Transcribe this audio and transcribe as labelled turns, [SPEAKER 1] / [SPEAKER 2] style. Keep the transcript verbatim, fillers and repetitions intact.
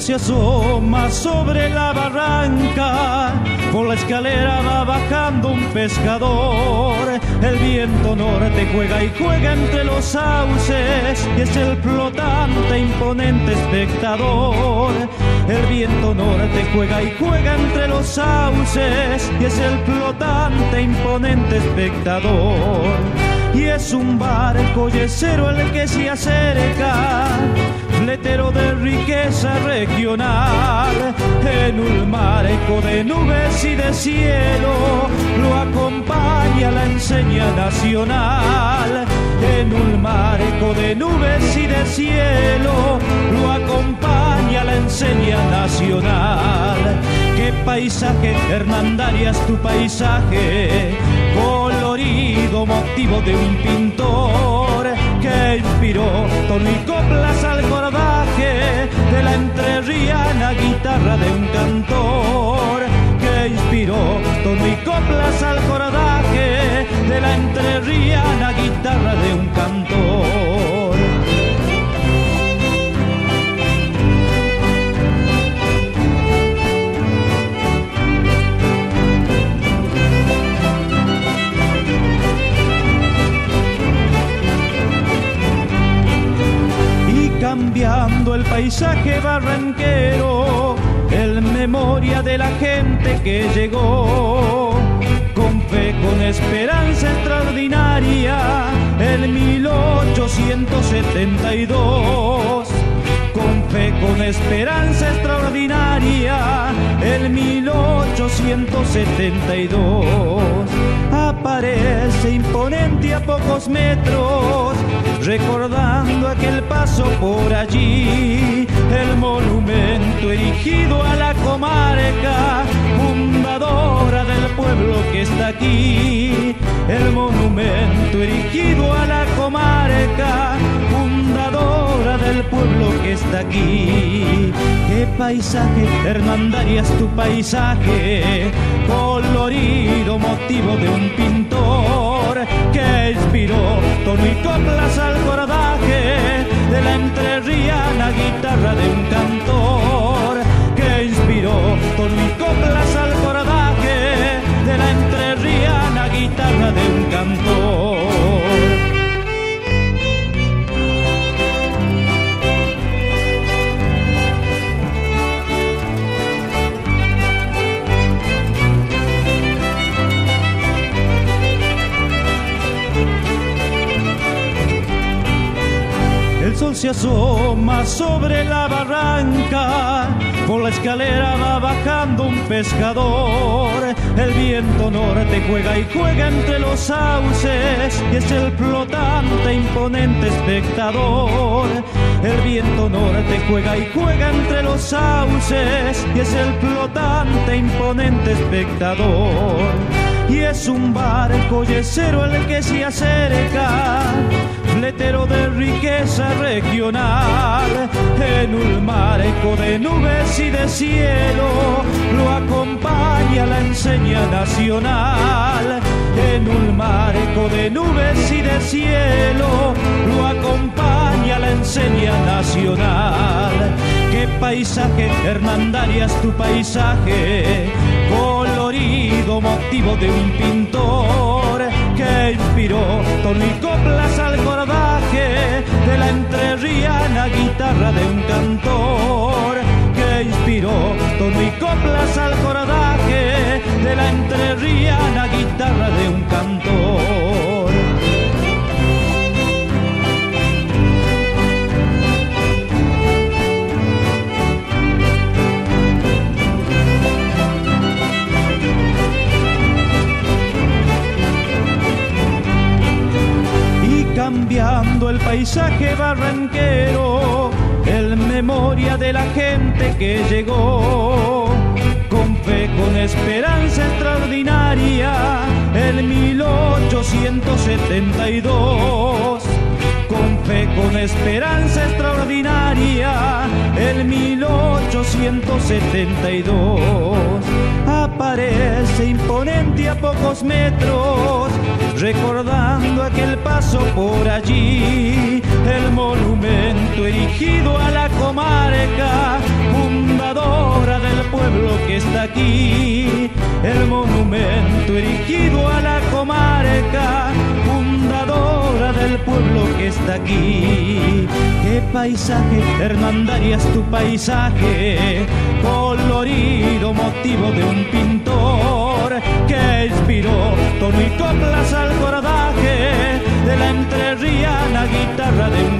[SPEAKER 1] Se asoma sobre la barranca, por la escalera va bajando un pescador. El viento norte juega y juega entre los sauces, y es el flotante imponente espectador. El viento norte juega y juega entre los sauces, y es el flotante imponente espectador. Y es un barco yesero el que se acerca, fletero de riqueza regional. En un marco de nubes y de cielo lo acompaña la enseña nacional. En un marco de nubes y de cielo lo acompaña la enseña nacional. Qué paisaje, Hernandarias, tu paisaje, colorido motivo de un pintor que inspiró tono y coplas al cordaje de la entrerriana guitarra de un cantor. Que inspiró tono y coplas al cordaje de la entrerriana guitarra de un cantor. Cambiando el paisaje barranquero, en memoria de la gente que llegó, con fe, con esperanza extraordinaria, en mil ochocientos setenta y dos. Con fe, con esperanza extraordinaria, en mil ochocientos setenta y dos. Aparece imponente a pocos metros, recordando aquel paso por allí, el monumento erigido a la comarca, fundadora del pueblo que está aquí. El monumento erigido a la comarca, fundadora del pueblo que está aquí. Qué paisaje, Hernandarias, tu paisaje, colorido motivo de un pintor que inspiró tono y coplas al cordaje de la entrerriana guitarra de un cantor. Que inspiró tono y coplas al cordaje de la entrerriana guitarra de un cantor. El sol se asoma sobre la barranca, por la escalera va bajando un pescador. El viento norte juega y juega entre los sauces, y es el flotante imponente espectador. El viento norte juega y juega entre los sauces, y es el flotante imponente espectador. Y es un barco yesero el que se acerca, fletero de riqueza regional. En un marco de nubes y de cielo lo acompaña la enseña nacional. En un marco de nubes y de cielo lo acompaña la enseña nacional. Qué paisaje, Hernandarias, tu paisaje, colorido motivo de un pintor que inspiró tono y coplas al cordaje de la entrerriana guitarra de un cantor. Que inspiró tono y coplas al cordaje de la entrerriana guitarra de un cantor. Cambiando el paisaje barranquero, en memoria de la gente que llegó, con fe, con esperanza extraordinaria, en mil ochocientos setenta y dos. Con fe, con esperanza extraordinaria, en mil ochocientos setenta y dos. Aparece imponente a pocos metros, recordando aquel paso por allí, el monumento erigido a la comarca, un pueblo que está aquí, el monumento erigido a la comarca, fundadora del pueblo que está aquí. Qué paisaje, hermandarías tu paisaje, colorido motivo de un pintor que inspiró tono y coplas al cordaje de la entrerriana guitarra de un